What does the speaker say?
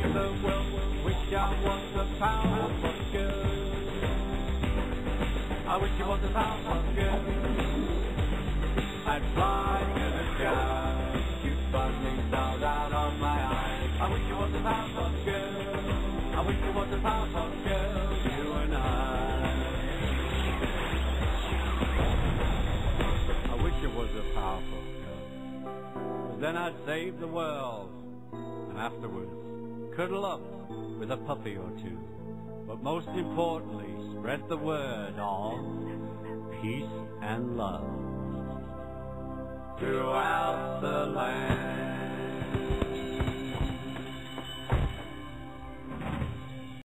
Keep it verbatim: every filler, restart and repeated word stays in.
the world. Wish I was a powerful girl. I wish I was a powerful girl. I'd fly to the sky, shoot buzzing stars out of my eyes. I wish I was a powerful girl. I wish I was a powerful girl, you and I. I wish I was a powerful girl. 'Cause then I'd save the world, and afterwards cuddle up with a puppy or two. But most importantly, spread the word of peace and love throughout the land.